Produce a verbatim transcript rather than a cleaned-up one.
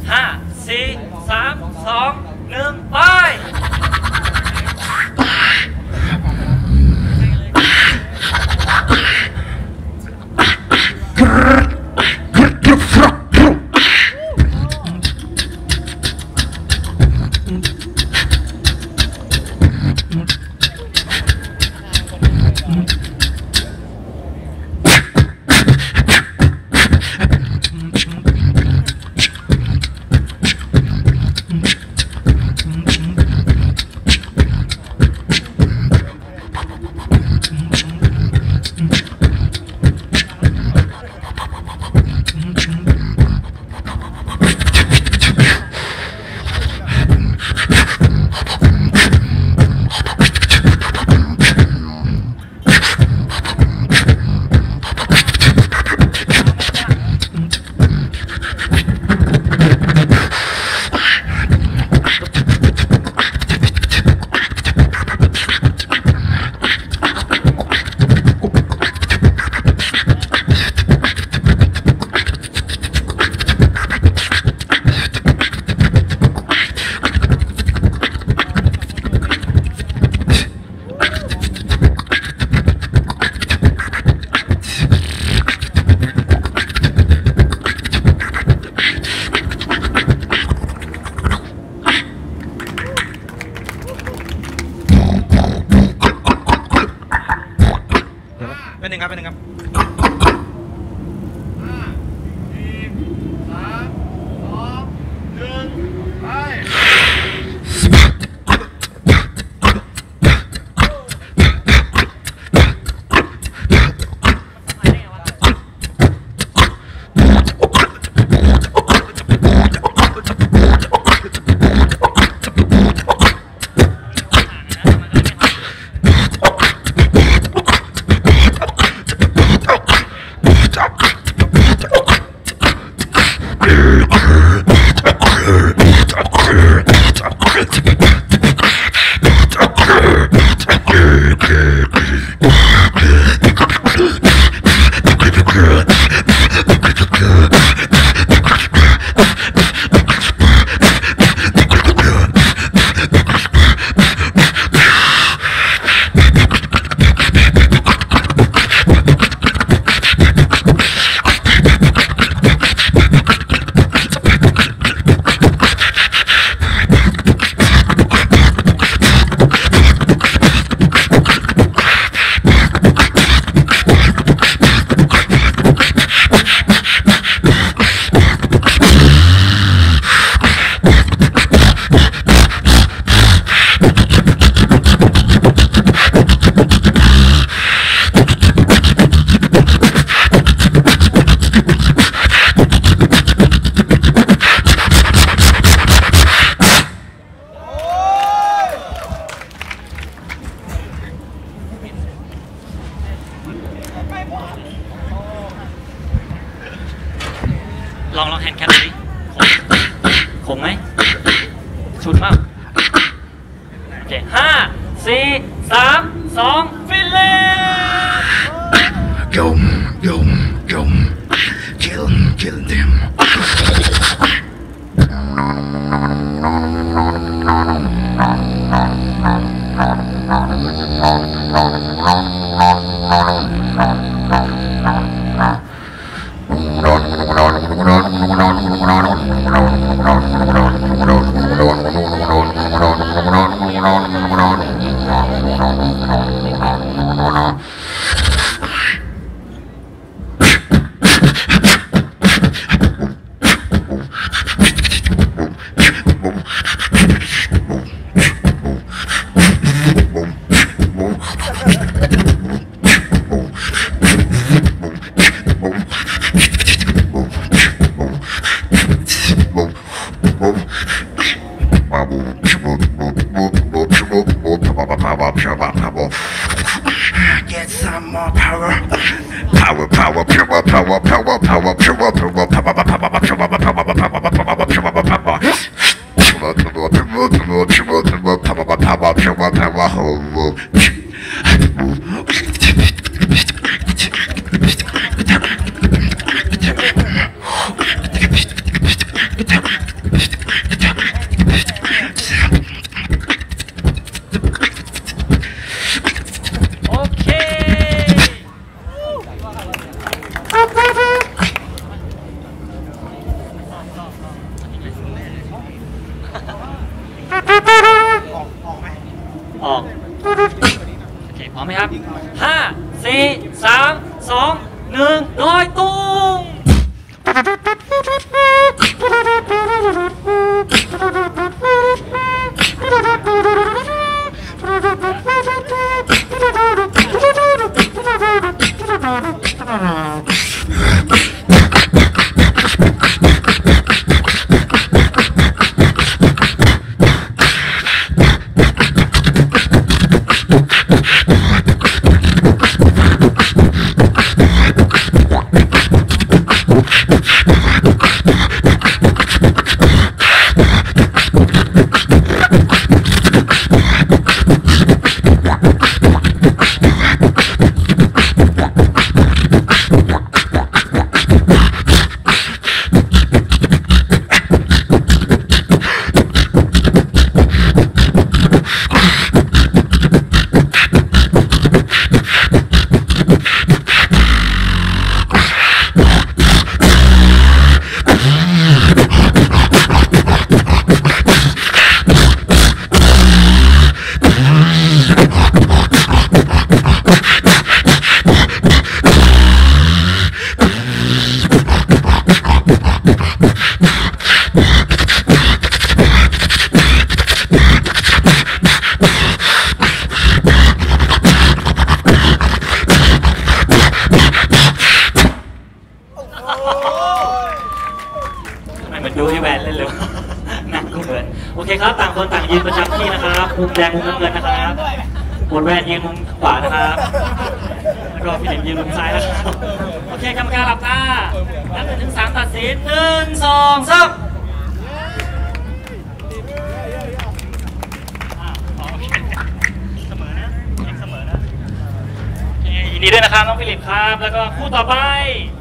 ห้าสี่สามสองหนึ่งไปเป็นหนึ่งครับเป็นหนึ่งครับห้าสี่สามสองหนึ่งไปลองลองแฮนด์แคปดิขมไหมชุดมากโอเคห้าสี่สามสองฟิลเล่ Kill 'em, kill 'em, kill 'em, kill 'em, kill them. Get some more power. Power, power, power, power, power, power, power, power, power, power, power, power, power, power, power, เหมือนดูให้แวนเล่นเลยหนักเกินโอเคครับต่างคนต่างยืนประจำที่นะครับมุมแดงมุมน้ำเงินนะครับบนแวนยืนมุมขวานะครับแล้วก็พี่เด็กยืนมุมซ้ายนะครับโอเคกรรมการหลับตานับหนึ่งถึงสามตัดสินหนึ่งสองสามเสมอนะเสมอนะโอเคยินดีด้วยนะครับน้องฟิลิปครับแล้วก็คู่ต่อไป